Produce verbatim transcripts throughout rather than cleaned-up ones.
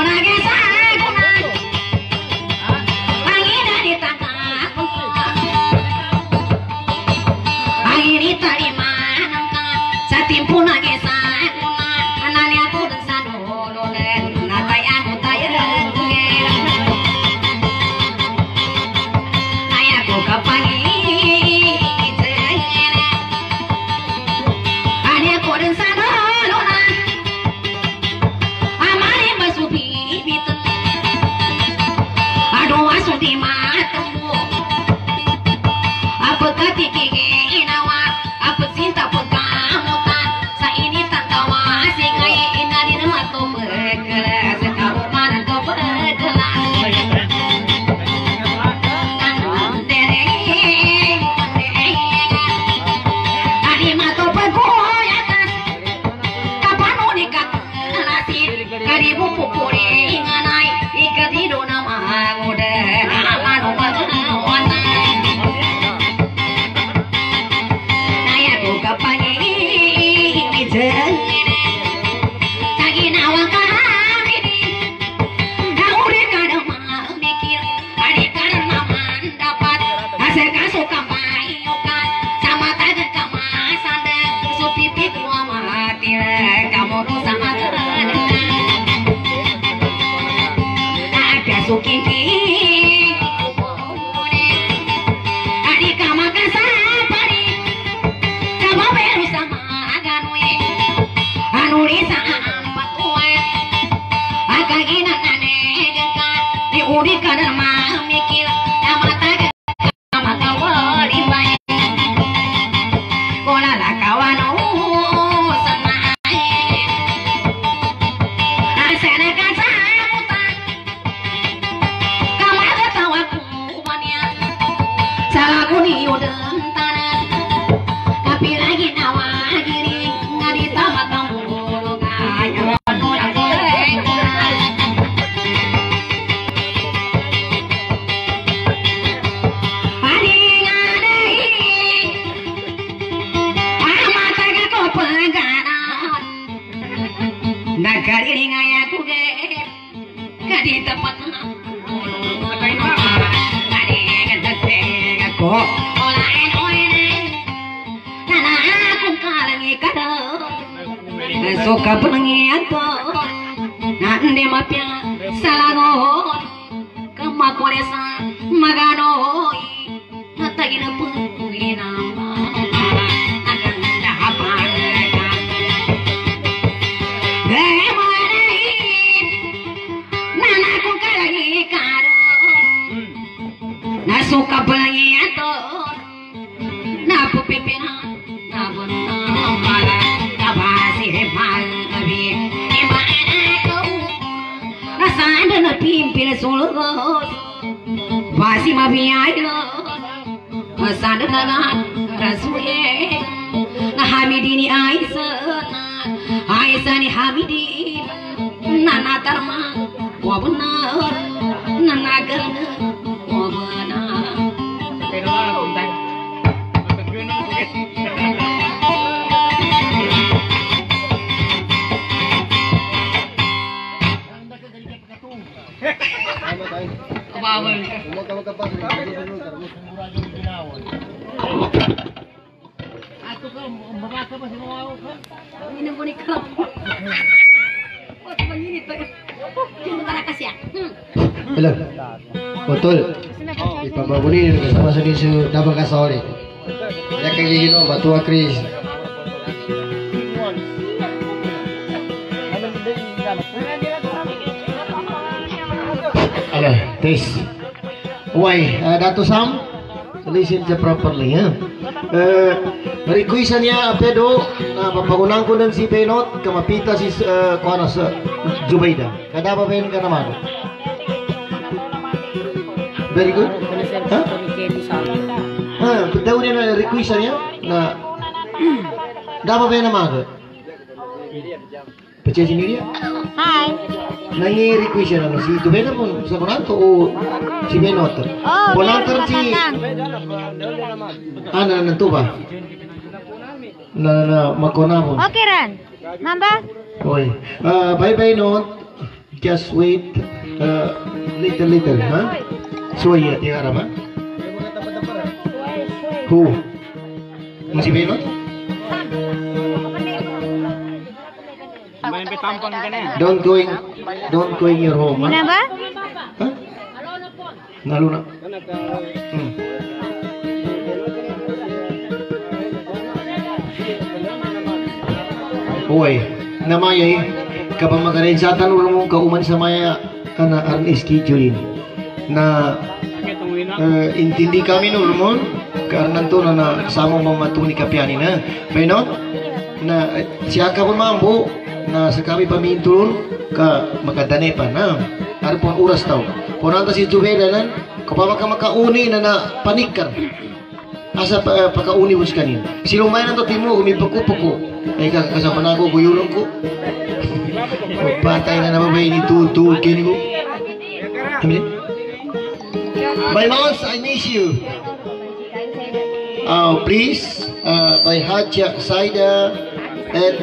Soka pengiat po nande mapya salagon kama kolesa magano natagina pugina akan dahapan gemare nana ko kalagi karo na soka pengiat to na pupipina na bonna mala Nasanda na pimpin solo Vasi mabiyayo Nasanda na na rasuye Na hamidini Aisan Aisan ni hamidin Nana tarma wabenar Nana gana wabenar Bawal ka. Ato ka, mabasa pa si Mawaw ka? Hindi na po ni ka. O, panginit pa. Hindi ka na kasi ah. Hello. Betul. Ipababunin kasama sa niso dabang kasawali. Ya kang gigino batu akris. Hello, this. Why, uh, Dato Sam, listen to properly, ha? Uh, request niya pedo na papagunan ko ng si Benot kamapita si uh, kuano sa Zubayda. Kada ba ben ka naman? Very good. Ha? Ha, daw niya na request niya na dapat ba naman? Pecah media? Hai. Nangi request siya na si Zubayda po sa kunan to o si Benot? Oh, Ponantar si Ana nanto ba? Na na makonamon. Okay ran. Nambah? Oy. Ah, bye bye Not. just wait uh, little little, ha? Suway at yung arama? Who? Masih Benot? Don't go in, don't go in your home, ha? Kenapa? Hah? Nalo na. Hmm. Uy, namayay, kapag magaling sa tanong mo kauman sa maya ka na ang schedule na uh, intindi kami nun mo karena to na na sama mamatuni kapiani na Benot na siya ka po mambo na sa kami pamintulon ka makadane pa na ano po ang oras tao kung nanta si Juveda nan kapag ka makauni na na panik ka asa pa, uh, pakauni mo kanin sino may nanto timo gumipakupaku ay kasama na ako guyulong ko patay na naman ba ini tutul kini ko my moms I miss you. Oh, please, uh, by Haja Saida and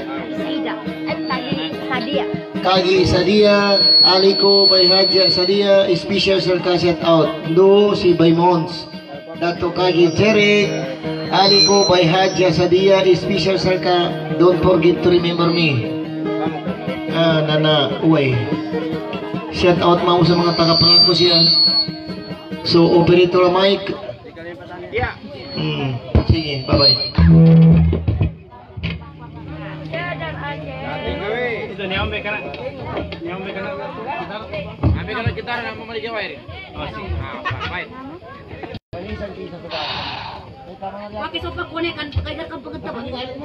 Kagi Sadia, Aliko by Haja Sadia, special sarcasset out. No, si by Mons. Dato Kagi Tere, Aliko by Haja Sadia, special sarka. Don't forget to remember me. Ah, nana, uwe. Shout out mau sa mga taga-prank ko siya. So, operator mic. Hmm, sige, bye-bye. Itu niambe kana. Niambe kana. Ambe kana kita na mo mali jawai. Oh, si. Ah, bye. Pakai sopa kone kan pakai dah kan pengetap.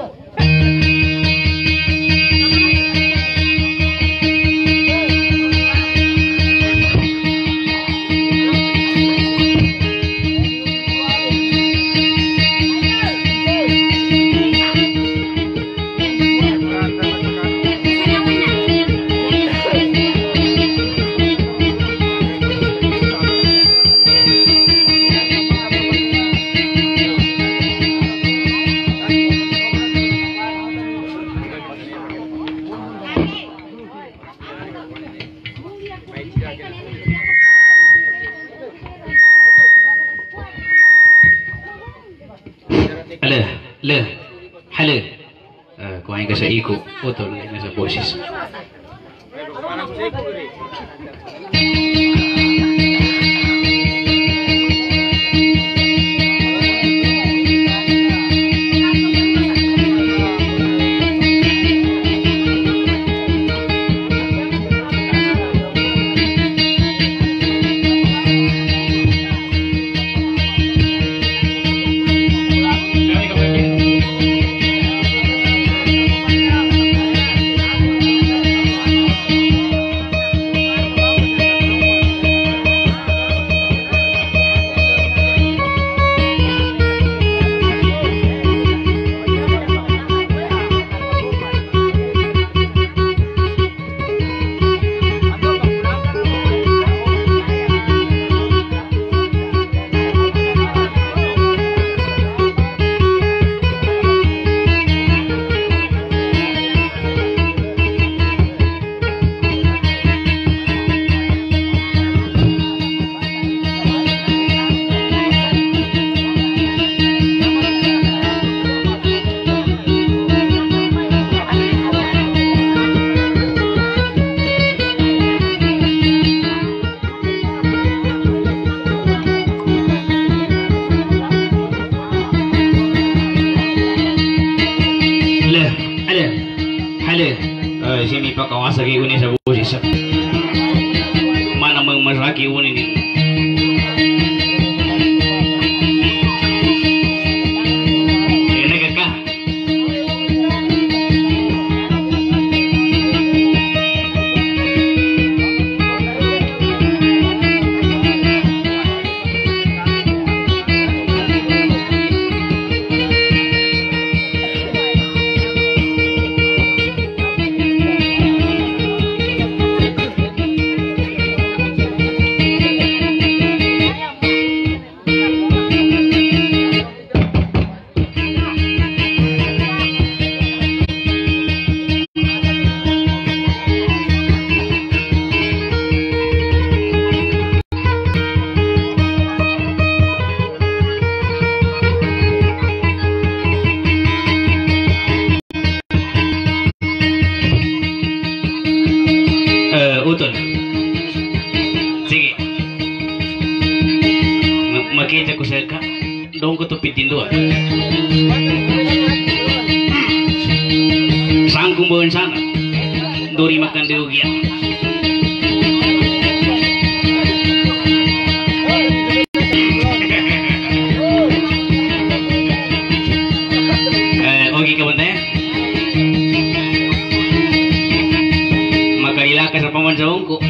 Alah, lah, hala. Uh, kau yang kasi ikut, betul yang sa boses. Sini pa kawasaki ko ni sa busis. Mana mang masaki ko ni. makita ko sa ka dong ko to pitin doa sang kumbawan sana dori makan deugya eh ogi ka bante makalila ka sa pamansaong ko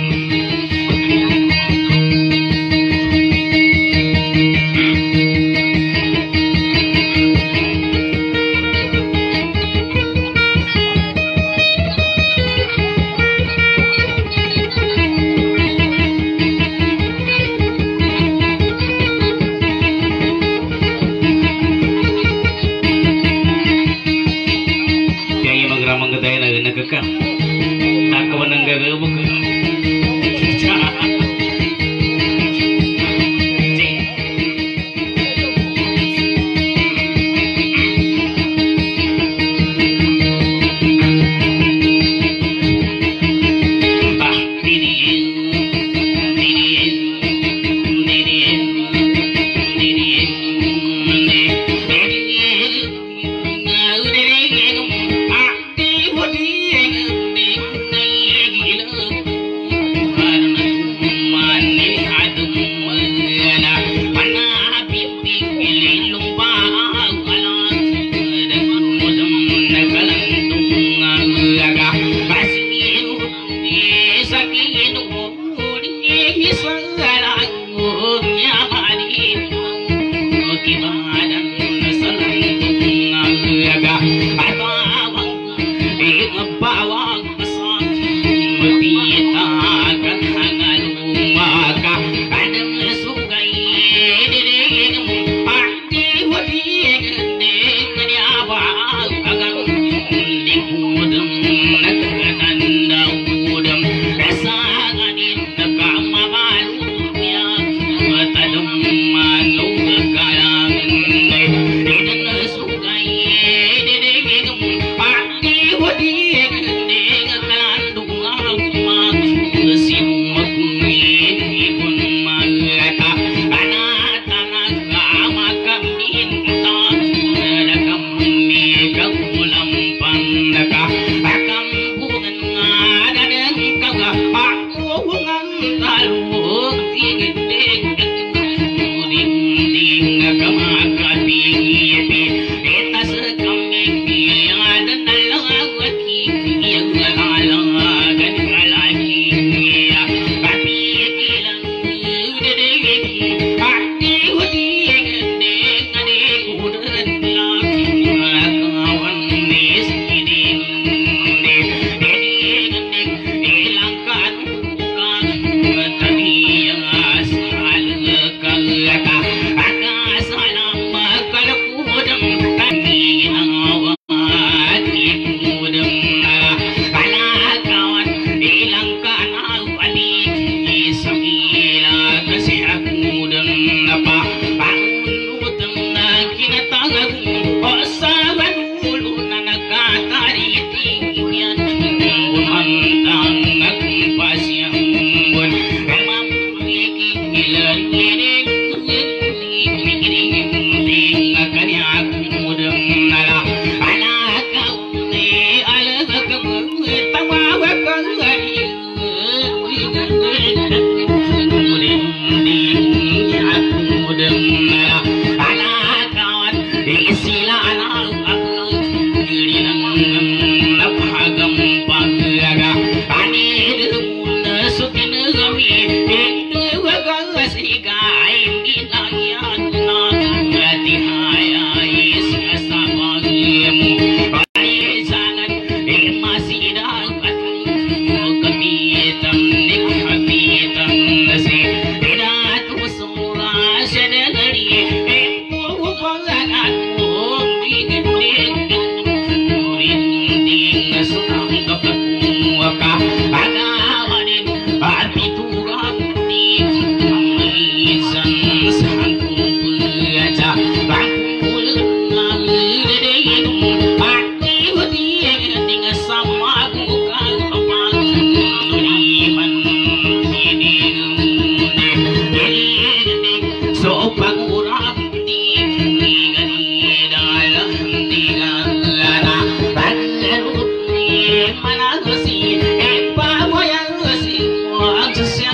Kami tamnik habita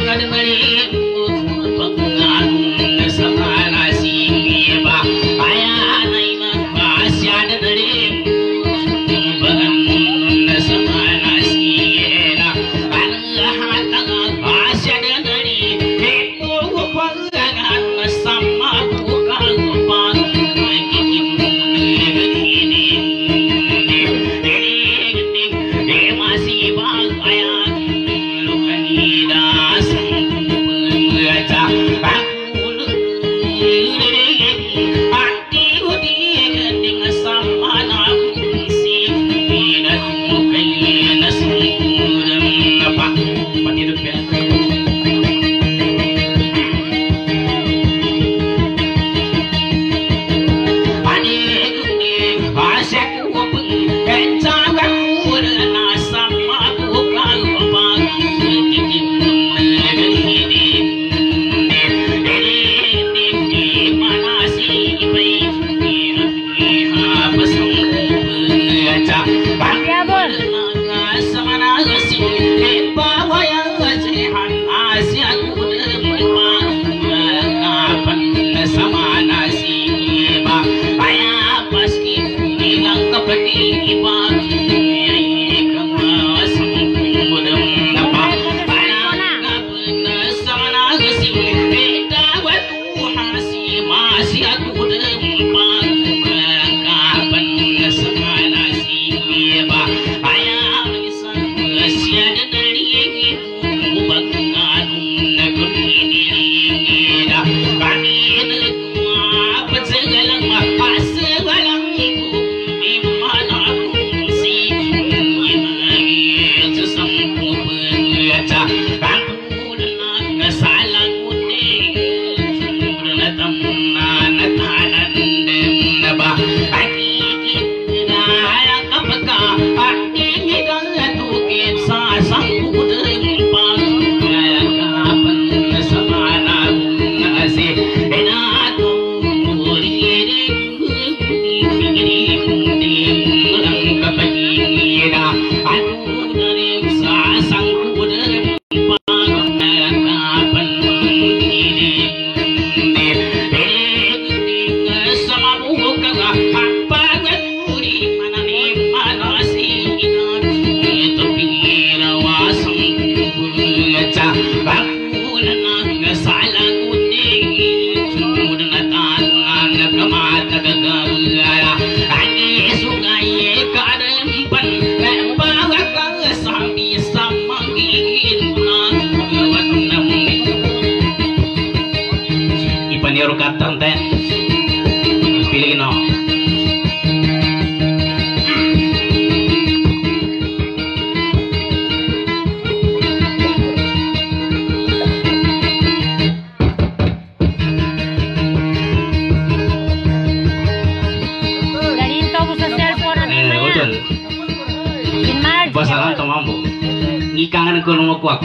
Pasaran to mambo. Ngikangan ko nung ako.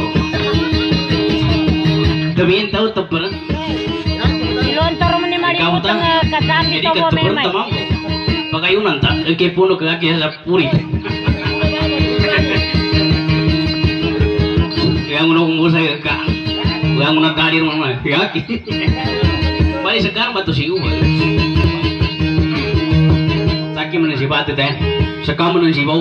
Tabihin tahu teber. Dilontor mo ni Mario utang kasabi to mo memay. Pagayunan ta, ke puno ke kaki sa puri. Yang uno umur saya ka. Yang uno kadir mana? Ya. Balik sekarang batu si umur. Sakit mana si batu teh? Sekarang mana si bau?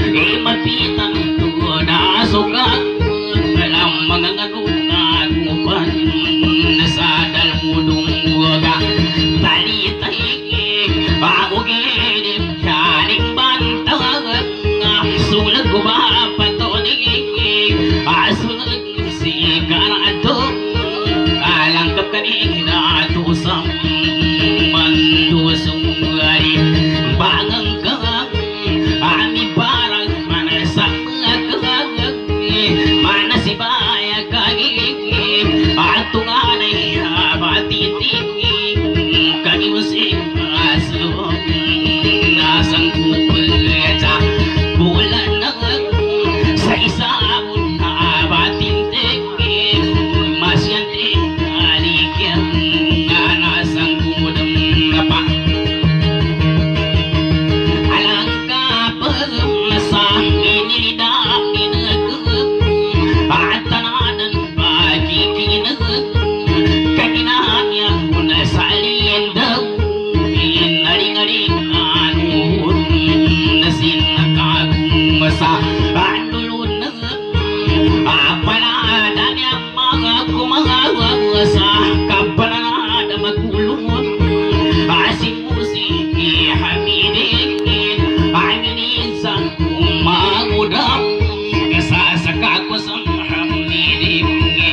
Suka dalam menganggap kani datu sam mandu sungari bangang kang ami parang mana sakak mana si baya kagi atung anai abati tinggi kagi musik aslo nasang kubeca bulan nang sa isabun abatin tinggi masyan tinggali kiyang nasang kumudam napa alangka pemasang inidak inagag atanadan bagi kinag kaginaan yang muna salin daw inaring-aring anuhun na sinakagong masa anulun na apaladan yung mga kumangawag sa kapananada magulungan asin musiki hamidin aminin sa kumangudam kasasaka ko sa hamidin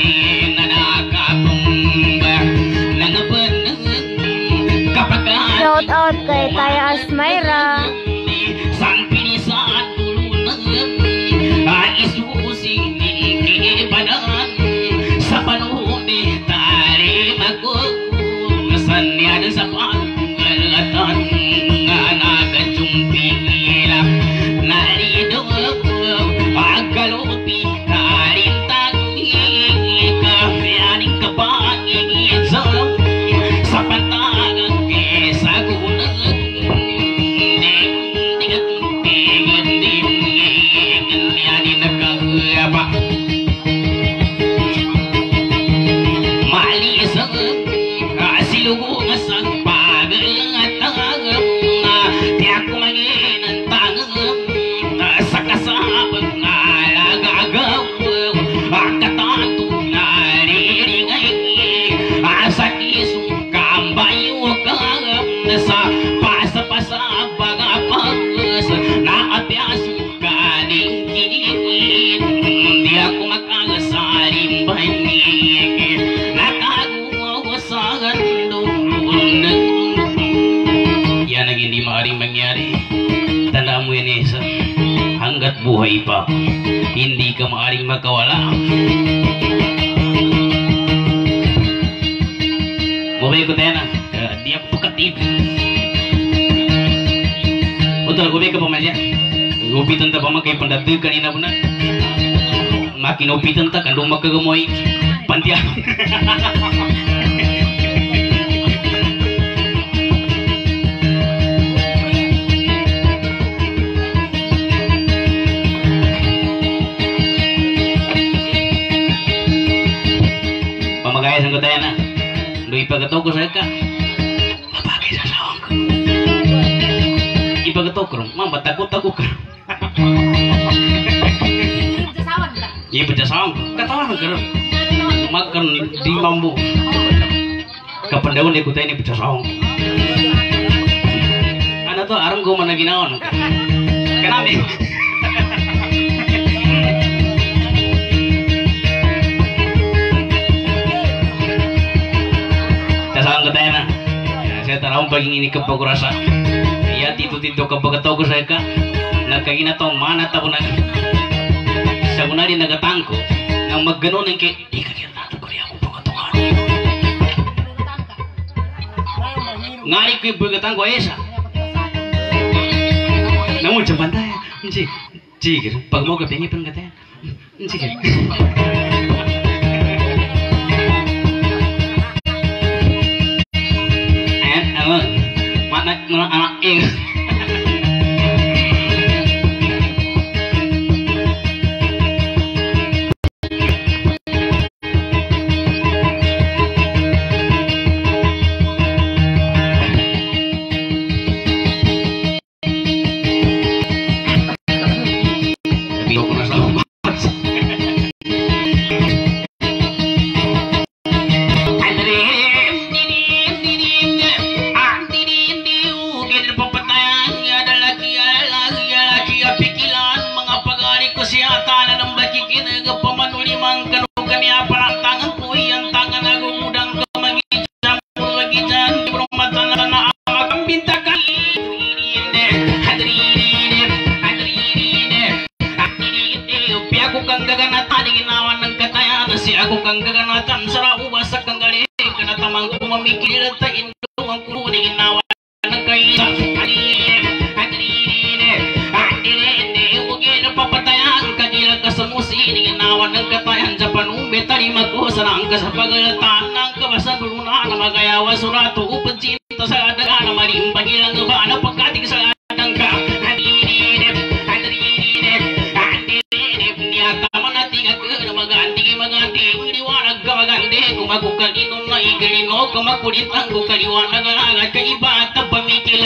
nanakapumba nangapanag kapag Shout out kay Taya Asmayra. sang pinisan tulunan ay isusin ibadan sa panahon ni tari magkukusan niya sa pangalatan nga nagajumpila narido pagkalupi tarin taging kafianing kapangingin sa pantagang kesa gunang sa pasa-pasa bagapas na apiasong kaning kinigin di ako makagasaling banyig nakaguwa sa gandun yan ang hindi maaaring mangyari. Tandaan mo yan, Esa, hanggat buhay pa hindi ka maaaring magkawala. Mabay ko tayo na di ako pagkatib. Betul, gue ke pemaja. Upitan tak pemakai pendatu kanina benar. Makin upitan tak kan rumah kegemoy pantian. Pamagaya sang kutaya na. Dui pagato ko sa ka. Mapagay sa sawang ko. Ipagato ko, mama takot-takot ka. Iya pecasawang, katawa ka ron. Makan di mambu. Kapandawan ikut ini pecasawang. Ano to, arang ko man na ginaon. Kanami. Pecasawang ka tayo na. Saya tarawang paging ini kepakurasa. Iya tito-tito kapagataw ko sa ika. Nagkaginatong mana tabunan. Sa muna rin nagatangko nang magganon ng kay di ka kaya nato ko rin ako pagkatungan. Ngari ko yung pagkatangko esa. Namun sa pantaya. Sige, sige. Pag mo kapingi pang kataya. Sige. Ayan, ano. Manak mga anak eh. Papatay kan sarau basa kanggali kana tamang ko mamikir ta indo ang ko ni ginawa ng kaisa adire adire adire ugin papatayan kagila kasamusi ni ginawa ng katayan sa panumbe tali magkusa ang kasapagalatan ng kabasan duluna na magayawa surato upancinta sa adaga na marimbang ilang ba na pagkating sa adang ka adire adire adire niya tama na tingag na maganti maganti liwanag ka magandi kung magkukalino na igalino kung magkulitang kukaliwanag agad ka iba at pamikil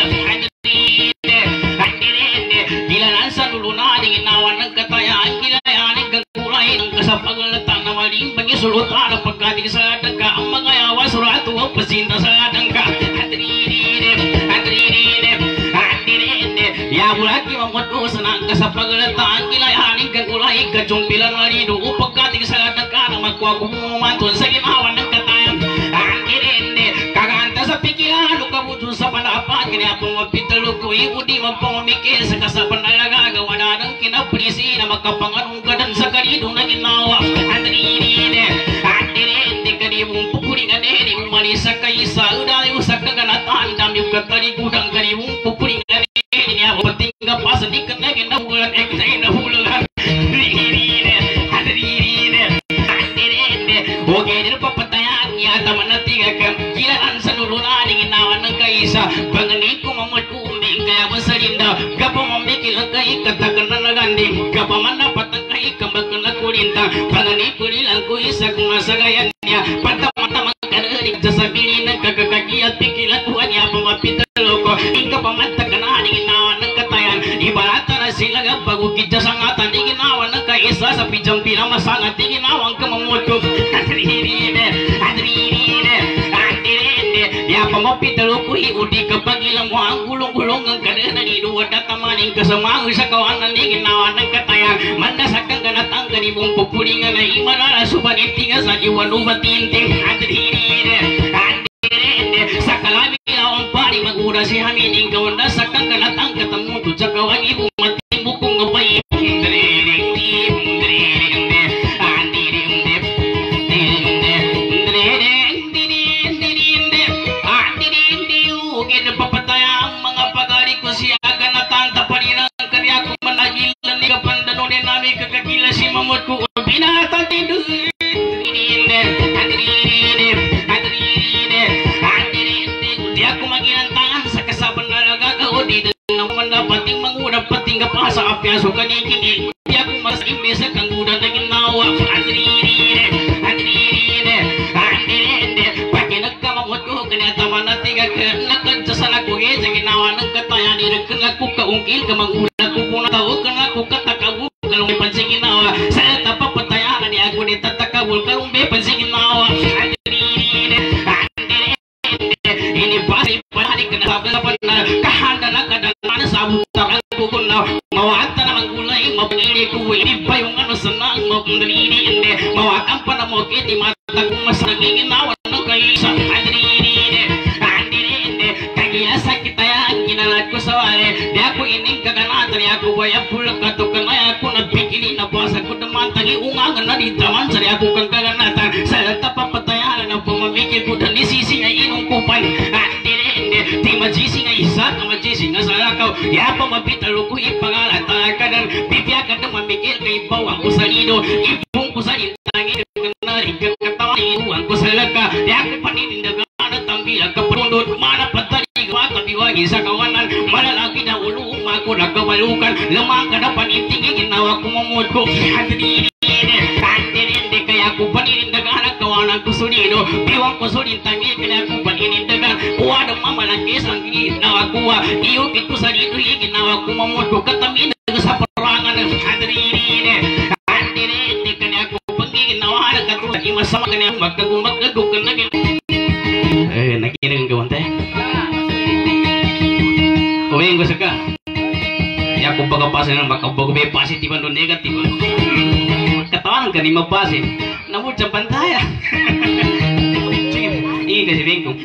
adire adire gilanan sa luluna di ginawa ng katayaan gilayanin kang kulay ng kasapagalatan na marimbang isulutan ang pagkating sa adang ka ang magayawa surato ang pasinta sa adang ka adire adire adire ya bulaki mamutu sanang kasapagalatan gilayanin kang kulay kajumpilan marido upagkating sa adang ka na magkuha kumumantun sa ginawa ng katayang adire kaganta sa pikiran ukabuto sa panapan kaya pumapitalo ko iudi mapamamikil sa kasapan na lagagawa na ng kinaprisi na magkapanganunggadan sa karido na ginawa adire adire karibong pupuringan eh umalis sa kaisa udayo sa kaganatan dami katarigudang karibong pupuringan eh niya patingga pa sa dikat na ginahulan eh kasi nahulan adire adire adire okay din papatayan niya taman na tingakam kilaan sa lulunan ginawa ng kaisa bangani ko mamot umbing kaya masalinda kapamamikil ang kay katakan na naganding kapamandapat ang kay kambag na kulinta bangani kulilang ko isa kung nasagayan niya pantamang karanig sa sabili ng kagagagi at pikilan kuha niya pamapitalo ko ika pamantag ka na ginawa ng katayan ibarata na sila nga bagukid sa sangatan di ginawa ng kaisa sa pijang pinamasangat di ginawang kamamoto adrine adrine adrine ya pamapitalo ko iudi kapag ilang mo ang gulong-gulong ang kadena ni duwa datamaning kasama sa kawanan di ginawa ng katayan mandasakang ganatang kanibong pupulingan na imanala subanitinga sa iwan ubatinting adrine adrine sa kalabi ang pari magura si hamining kawanda sa kang ganatang katamuto sa kawang ibong matibukong ngabay adrine mamut ku binatang tidur adrine adrine adrine adrine dia ku maginan tangan sa kasaban na nagagawa di nang mandapating mangudap pating kapasa apya so kaniki dia ku mas imbesa kang udan na ginawa adrine adrine adrine pagi nagkamamut ko kanya tama na tiga nakadsasan ako eh sa ginawa ng katayan irekan ako kaungkil kamanguna ko po na tao kana ko katakabu kalau may pansing ginawa sa tapapatayan ni ako ni tatakabul kalau may pansing ginawa adrine adrine ini pasti pahalik na sabi na kahanda na kadana sa butang ko na mawata na magulay mapili ko ini pa yung ano sanang mapundrine mawakan pa na mo kiti mata ko masaging ginawa ng kaisa adrine adrine kaya sakit yan ginalat ko sa wale di ako ining kaganatan ni ako waya pulak katukan ay ako nagpikili na basa ko naman tangi ungangan na di taman sa ako kang kaganatan sa tapapatayan na pumamikil ko na nisisi nga inong kupan adrine di majisi nga isa ka majisi nga sa lakaw ya pa mapitalo ko ipangalat ka dan bibyakan na mamikil kay bawang ko sa nido ibong ko sa intangin kanari katawan iuwan ko sa laka di ako paninindagan at tambilang kapundot mana patali kabiwagi sa kawanan malalaki na ulo umako nagkawalukan lamang ka na panitingin ginawa ko mamut ko adrine adrine kaya ko paninindagan ang kawanan ko sulido biwang ko sulintangi kaya ko paninindagan uwa na mamalaki ang ginawa ko iyukit ko sa dito ginawa ko mamut ko katamin sa perangan adrine adrine kaya ko pagiginawa na katulad masama kanya magkagumagkagug ka na eh nakinig ang gawante Uwing ko saka ya kung pagkapasin ng makabago may positiban o negatiban katawan ka ni mapasin namut sa pantaya sige ini kasi bengkong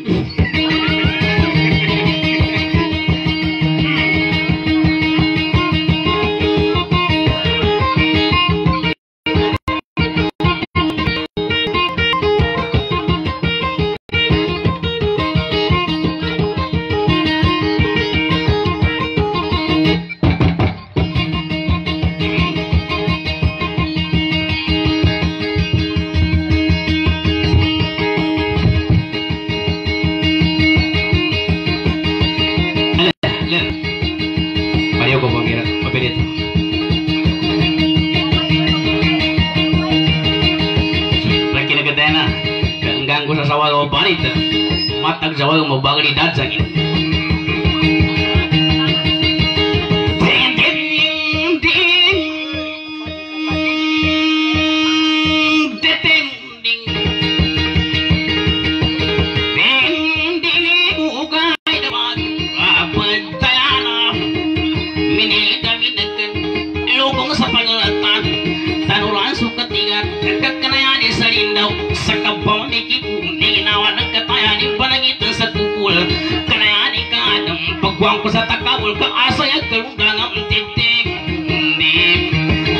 ko sa sawa ko banit. Matag sawa ko mabagli dadsang ini. Pagwang ko sa takawul ka asa ya kalunggang ang titik dik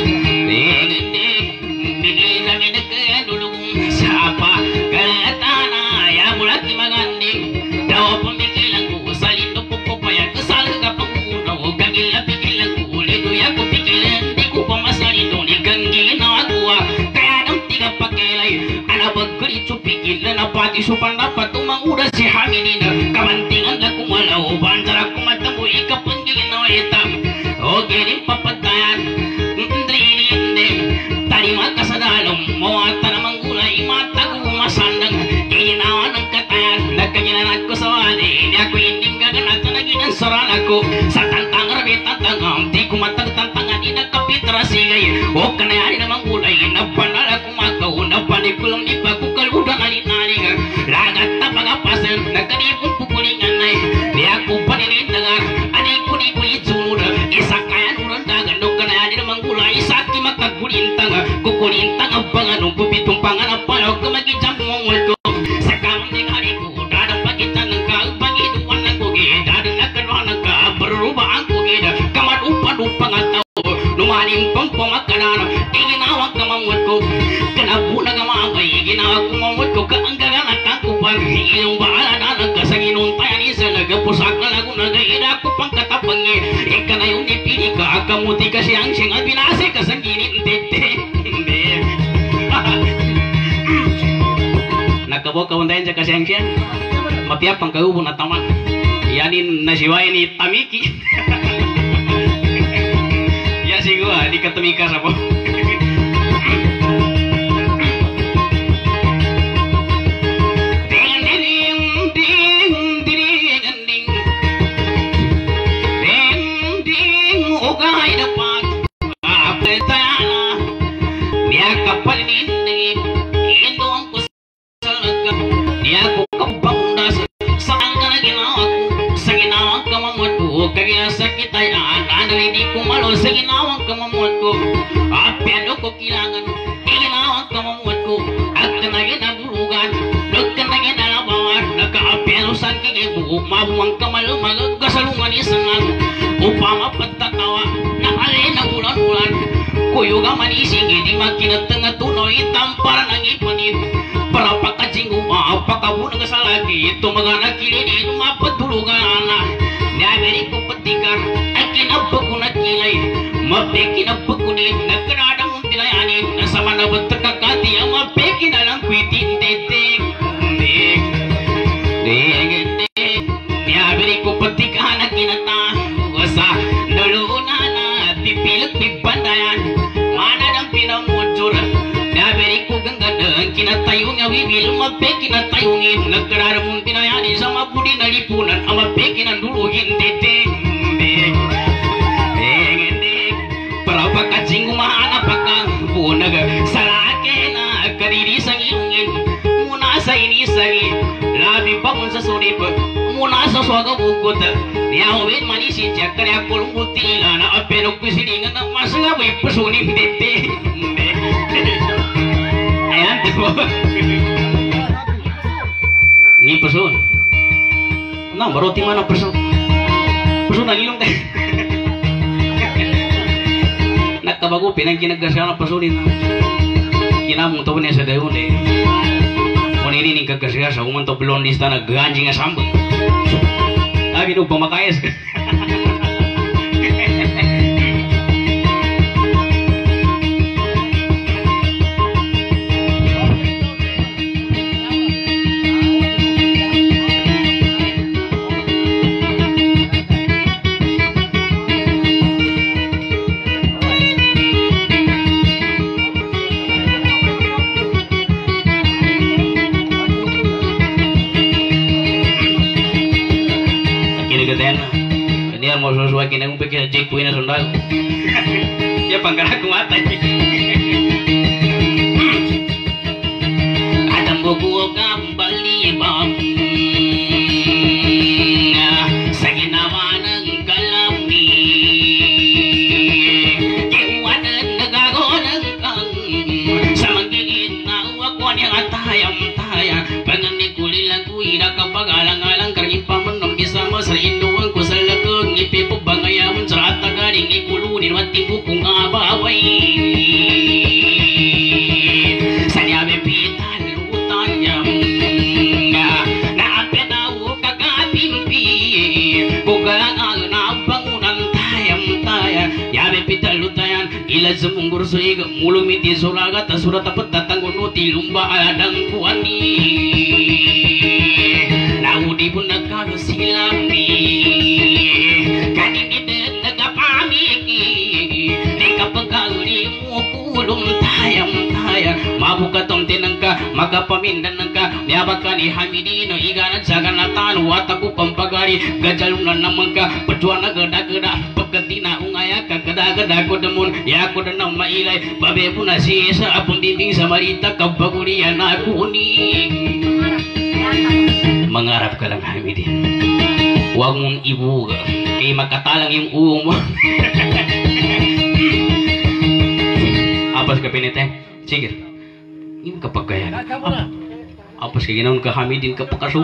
dik dik bigil na minagkaya dulong sapa kalatana ya mulat di maganding daw pamikilan ko sa lindo po po payag kasal ka pagkukunaw gagil na pikilan ko ulit ya ko pikilan di ko pa masalito ni ganggin na ako kaya nang tiga pakilay anabag ko ito pikilan na pati supan dapat umanguda si hanginin kamantingan na kumalaw bantar ako matamoy kapangin na itam o giling papatayan ndri hindi tari makasadalong mawata namang gulay matago masandang ginawa ng katayan nagkaginanat ko sa wali hindi ako inding gaganat na naginang saran ako sa tantang rabi tantang di ko matagtantangan di nakapitra sigay o kanayari namang gulay napanala ko makaw napanikulang di pa ko kaludan alinaling lagat na pagapasan nagkanipong pupulingan ay di ako paninitagar adik ko di ko itsunod isa kaya nurang dagan nung kanayari namang gulay isa ki makagulintang kukulintang ang panganong pupitong panganang palaw kamagitang mongol ko sa kamang hari ko dadang pagitan ng kaagpagiduan ng kugid dadang nagkanuan ng kabarubaan kugid kamadupan-upang at tao lumaning pang pamakanan iginawag kamamot ko kanabunag ang mamay iginawag kumamot ko kaanggagan at takupan iyong baala na nagkasanginon tayan isa nagapusak na lago nagaira ko pang katapangi ika na yung nipili ka kamuti ka siyang siyang at binase ka sa ginin tete nagkabaw ka undayan siya ka siyang siyang mapiapang kaubon at taman yanin nasiwayan ni Tamiki ya siguro di ka tumika sa po sa ginawang kamamot ko apyado ko kilangan ginawang kamamot ko at kanagin na bulugan nagkanagin na labawan nagkaapyado sa kikibu mabuang kamalo magagasalungan isangan upama pagtatawa nakalin na ulan-ulan kuyuga manising hindi makinatang at tunoy tamparan ang ipanin para pagkatsing umaw pagkabunang sa lagi ito mga nakilinin mapadulugan anak niyaberi ko patikar ay kinabag ko na kilay mapeki na pagkunin nagkarada mong tinayanin nasama na ba't kakati ang mapeki na lang kwitin detek dek dek dek niyaberi ko patikar na kinata wasa naluna na pipilag pibandayan mana ng pinamudsura niyaberi ko ganggadang kinatayong awibil mapeki na tayungin nagkarada mong tinayanin sa mapudi na lipunan ang mapeki na dulugin detek dek pagkatsing umahanap pagkang punag sa laki na karirisang iungin muna sa inisari labi pa mo sa surip muna sa swaga bukot niyawin manisin siya kaya kulong butila na apenok kusilingan ng masangaway pasunin dete ayan diba ni pasun na maroti man ang pasun pasun ang ilong tayo nagkabago pinang kinagasya na pasunin kinamong tawin niya sa dayon eh kung inining kagasya sa umanto blondista na ganjing nga sambal sabi nung pamakayas Tena. Ini yang mau sesuai kini aku pikir Jack Queen sundal. Ya pangkal aku mata. Ada buku kembali bang. Saginawa ng kalami. Kiwanan nagago ng kang. Sa magiging nawa ko niyang atayang-tayang. Panganin kulilang kuwira kapag alang-alang karang ipamanong bisa mo sa induang ko sa lakang ipipo bangayaman sa atagaring ikulunin at tibo kong abaway. Sa niyabe pitan lutan niyang naapinaw kakapimpi bugang ang nabangunan tayang-tayang yabe pitan lutayan ila sa munggur suiga mulumiti suragat surat dapat datang kunuti lumba adang kuani naudi pun nagkalusilami kaninitin nagapamiki di kapagkali mo kulong tayang-tayang mabukatong tinangka magapamindan ka niabag ka ni Hamidino iganan sa ganatan wataku pampagari gajalunan naman ka padwa na gada-gada pagkati na ungaya ka gada-gada ko damon ya ko na nang mailay babe po na siya sa apong bibing sa marita kabagurian ako ni mangarap ka lang Hamidin huwag mong ibuga kay magkatalang yung uong mo apas ka pinite sige ini kapag kaya apas ka ginaon ka Hamidin kapag kasug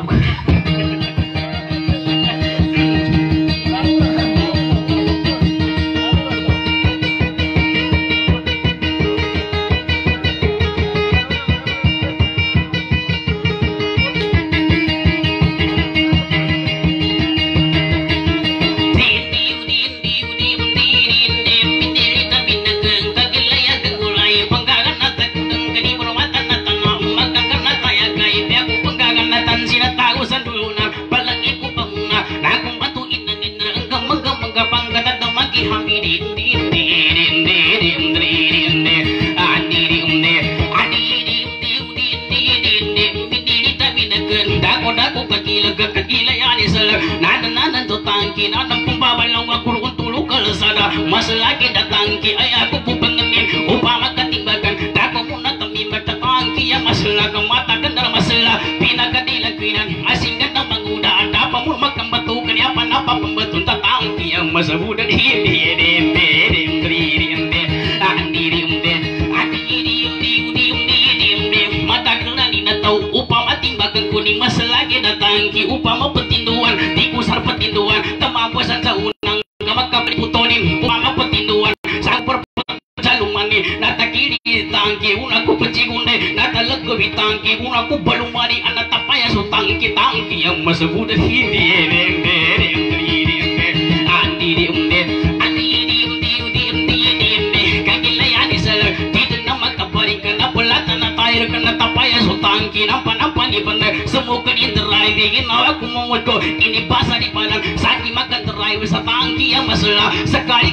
mas lagi datangki ay ako po pangamin upama katimbagan dako muna tamimag tatangki ya masla kamata ganda masla pinagadilag pinan asinggan na mangudaan dapa mo magkambatukan ya panapa pambatun tatangki ang masabudan hindi hindi hindi hindi hindi andiri hindi andiri hindi hindi hindi hindi matagal na ninataw upama timbagan kuning mas lagi datangki upama petinduan di kusar petinduan tamapuasan sa unang magkaputonin upama petinduan sa perjalumani natakiri tangki una ko pecigunde natalag ko bitangki una ko balumani anatapaya so tangki tangki yang masabudan hindi hindi hindi hindi andiri hindi andiri hindi hindi hindi kagilayan isal dito na magkabalikan na pulatan na tayo ka na tapaya so tangki nampan nampan ibanda semukan in driving ginawa ko mongol ko inibasa di palang saki makan drive sa tangki yang masala sekali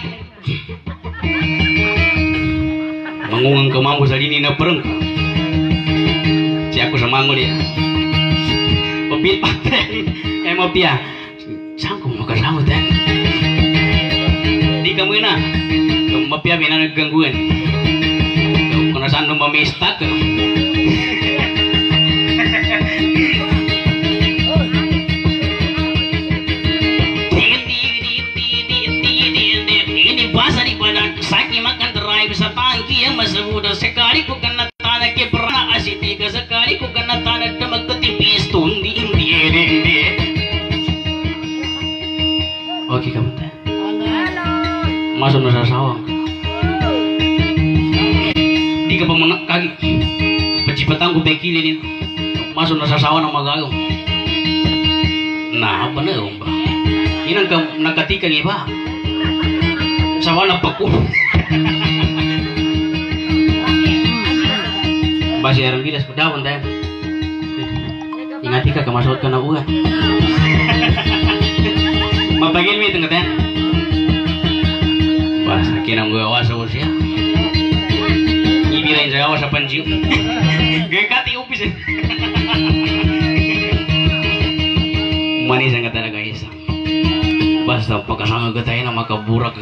mangungang kemampu sa dini na pereng si aku sa mangol ya pabit paten eh mo pia saan ko makasamot eh di ka muna kung mapia may na naggangguan kung nasaan nung mamista ka saki makan drive sa tangki yang masabuda sekali ko kana tanah ke pernah asiti ka sekali ko kana tanah na magkatipis tundi hindi hindi oke kamu teh masuk na sa sawang di ka pa mo kagi pacipatang ko bekilin masuk na sa sawang ng magagong nah apa na yung ba inang ka nakatika iba sawa na paku basi arang bilas kudawan tayo ingati ka kamasot ka na ugat mapagil mi tengah tayo basa kinang gue awas sa siya ibilain sa awas sa panjiw gaya kati upis manis ang ka talaga isang basta pagkasanga tayo na makaburak.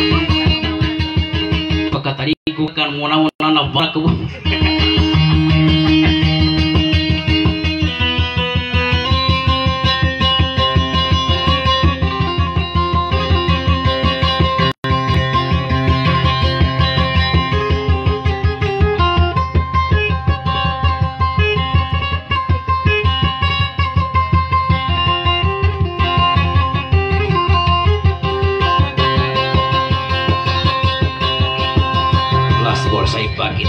Pagkatali ko kan muna-muna na burak ko. Sa ibagit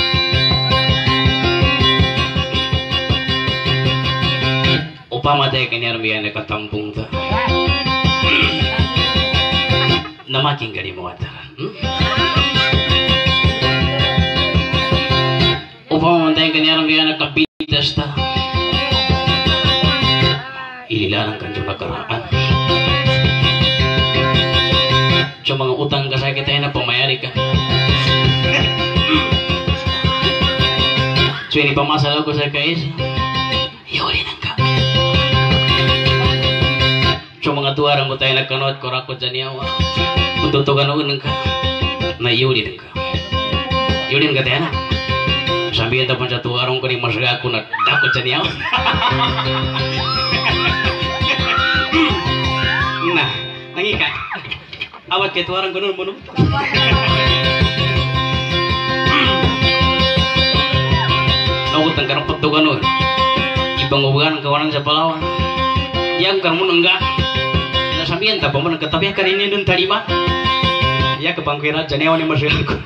upama tayo kanyang may nakatampung ta na making gani mo ata hmm? upama tayo kanyang may nakabitas ta ililanang kanyang nakaraan sa mga utang kasakit tayo na pamayari ka. So ini pamasalah ko sa kais, yuli nang ka. So mga tuarang ko tayo nagkanot ko rakot dyan yawa. Untuk to ganoon nang ka, na yuli nang ka. Yuli nang ka tayo na. Sabihin tapon sa tuarang ko ni masya ako na dakot dyan yawa. Nah, nangika. Awat kay tuarang ko nun mo nun. Nawutang karang patuganon ibang ubagan kawanan sa Palawan yang kamu enggak nasabihan tapos mo nagkatabi ka rin yun tadi ba ya kepangkira janewa ni masyarakat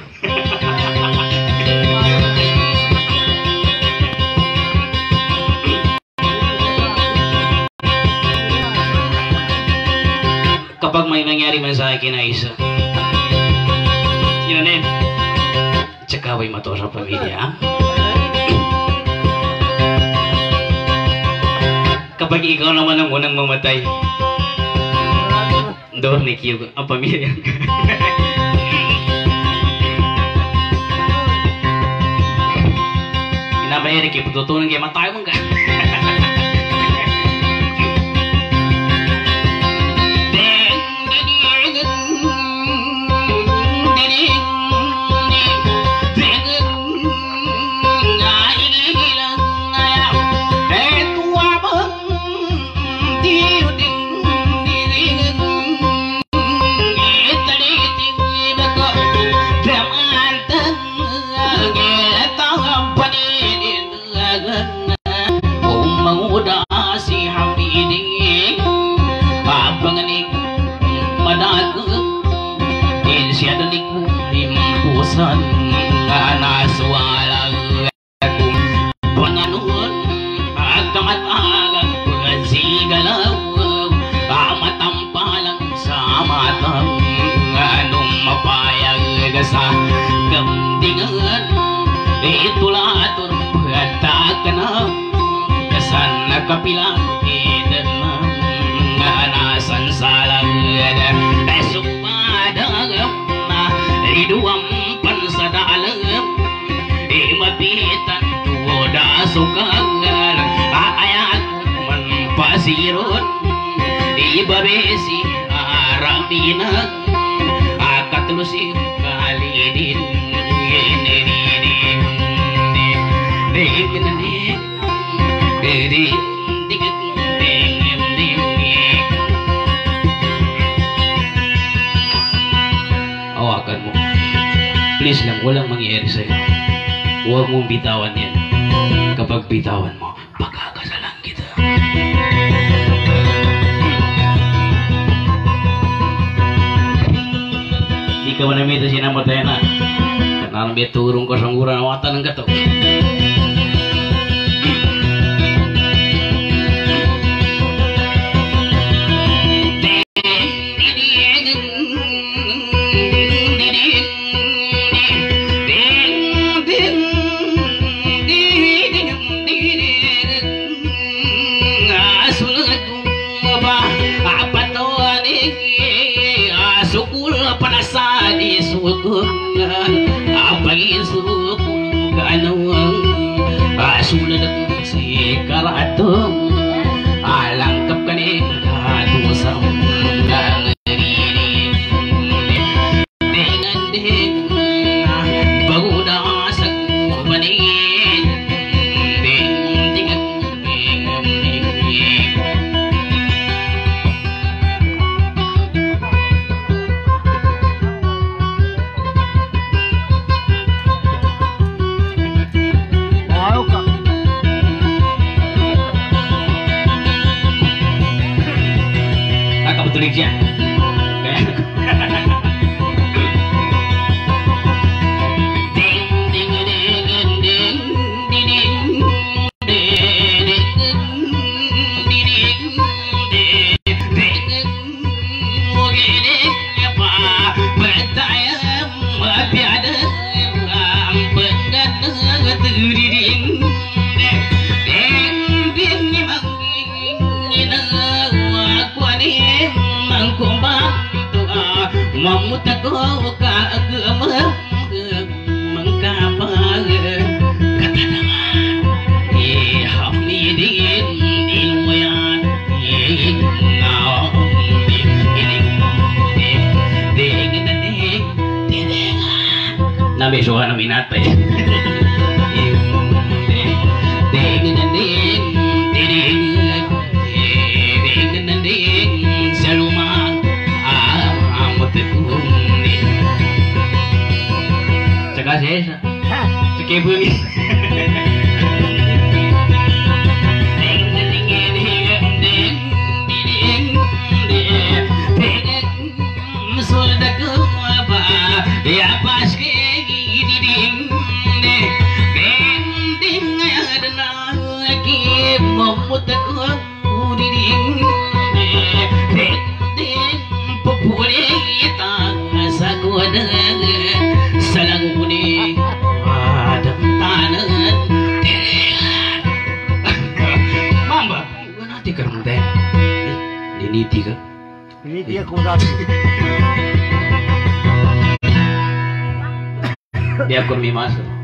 kapag may nangyari man sa akin na isa yun eh cekaway mato sa pamilya. Kapag ikaw naman ang unang mamatay, doon ni Kiyo ang pamilya ka. Inabayari kayo, pagtutunan kayo, matay mong ka. Kapilang tidak nganasan salang esok pada na riduam pansadalang imapitan tuoda sukangal ayat manpasirot ibabesi aramina akatlusi kalidin ini ini awakan mo. Please lang, walang mangyayari sa'yo. Huwag mong bitawan yan. Kapag bitawan mo, pagkakasalan kita. Di ka manamita sinamatayan na. Kanang beturong kasangguran awatan ng gato. Apalagi suku kanawang asulat si karatung alangkap kaning katusang Asik siya. Mamutak ko ka agama mengkapal kata nama eh hamidin ilmuyan eh ngau ini deng deng deng deng nabi suka nabi nata ya deng deng deng deng deng deng deng saluma cakap saya cakap bunyi ya pas salang puni adam tanah mamba nanti kerem teh ini tiga Ini dia kurang. dia kurmi masuk